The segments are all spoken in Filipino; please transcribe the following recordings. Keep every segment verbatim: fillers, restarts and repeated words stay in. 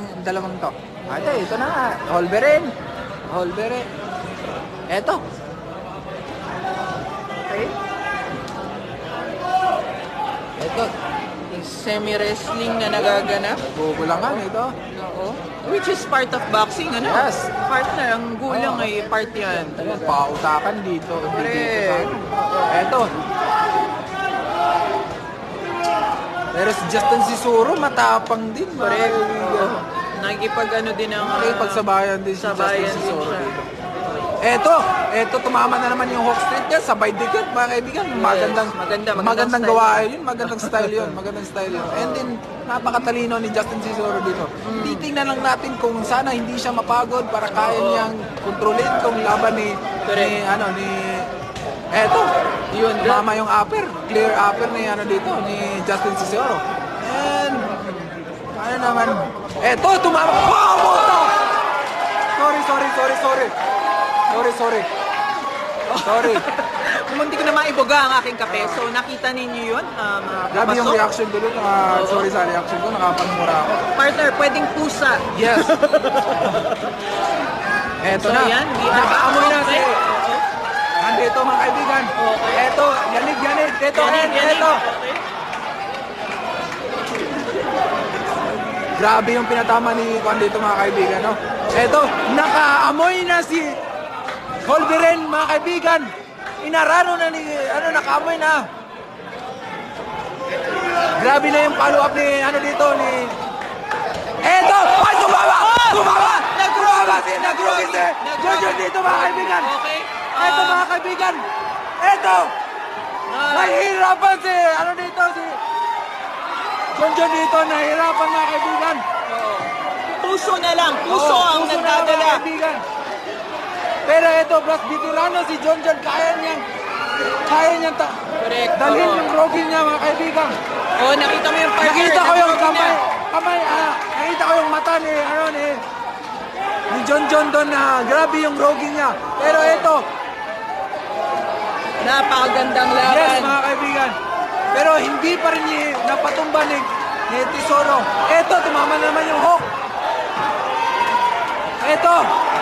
dalawang to. Ate, ito na nga. Holberin. Holberin. Eto. Okay. Ito. Semi-wrestling na nagaganap. Gugulangan ito. Oo. Which is part of boxing, ano? Yes. Partner, ang gulang oh. ay part yan. Pautakan dito. Correct. Eto. Pero si Justin Cizorro, matapang din. Correct. Oh. Nakikipag-ano din ang... Nakikipagsabayan din si Justin Cizorro dito. Eto, eto tumama na naman yung Hawk Street niya, sabay dikit mga kaibigan. Magandang, yes, maganda, magandang, magandang gawain yun, magandang style yun, magandang style yun. And then, napakatalino ni Justin Cizorro dito. Mm. Titingnan lang natin kung sana hindi siya mapagod para kaya niyang kontrolin tong laban ni, ni ano, ni, eto, yun, mama yung upper, clear upper ni, ano dito, ni Justin Cizorro. And, ano naman, eto, tumama, wow, moto! Sorry, sorry, sorry, sorry. Sorry, sorry. Sorry. Munti ko na maiboga ang aking kape. So, nakita ninyo yun? Um, Grabe yung reaction ko doon. Uh, sorry sa reaction ko. Nakapagmura ako. Partner, pwedeng pusa. Yes. Eto so, na. Yan, nakaamoy na si... Nandito mga kaibigan. Okay. Eto, yanig, yanig. Eto, yanig, yanig. Eto. Okay. Grabe yung pinatama ni Juan dito mga kaibigan. No? Eto, nakaamoy na si... Holberin, mga kaibigan, inarano na ni, ano, nakaamoy na. Grabe na yung follow-up ni, ano dito, ni... Eto! Ay, tumama! Tumama! Tumama si Nagrugis eh! Jojo dito, mga kaibigan! Eto, mga kaibigan! Eto! Nahihirapan si, ano dito, si... Jojo dito, nahihirapan, mga kaibigan! Puso na lang, puso ang nagdadala. Pero ito, Blas Biturano, si John John, kaya niyang, kaya niyang ta Correct. dalhin oh. yung Rocky niya, mga kaibigan. Oh, nakita mo yung partner. Nakita ko yung kamay, kamay, ah, nakita ko yung mata ni, ano, ni, ni John John doon na grabe yung Rocky niya. Pero ito, napakagandang laban. yes, mga kaibigan. Pero hindi pa rin niya napatumba ni, ni Cizorro. Ito, tumama naman yung Hawk. Ito,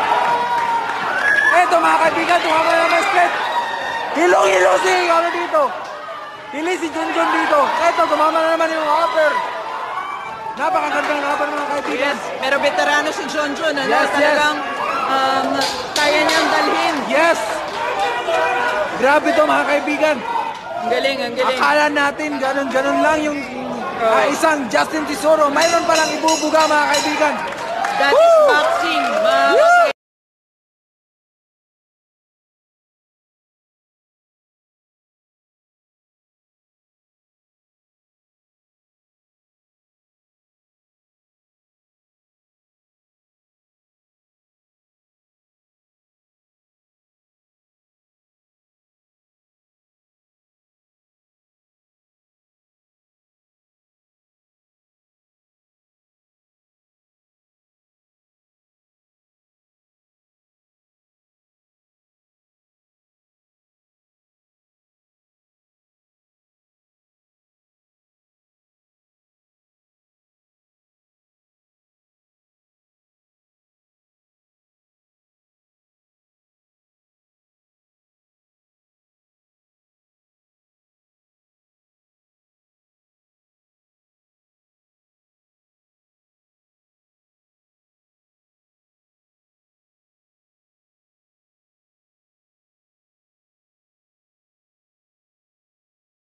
Eto mga kaibigan, tumama naman straight. Hilong-hilo si, ano dito. Hili si Junjun dito. Eto, tumama na naman yung upper. Napakagandang laban mga kaibigan. Yes, pero veterano si Junjun. Ano? Yes, Talagang um, kaya niyang dalhin. Yes. Grabe to mga kaibigan. Ang galing, ang galing. Akala natin ganun-ganun lang yung uh, isang Justin Cizorro. Mayroon palang ibubuga mga kaibigan. That Woo! Is boxing. Mga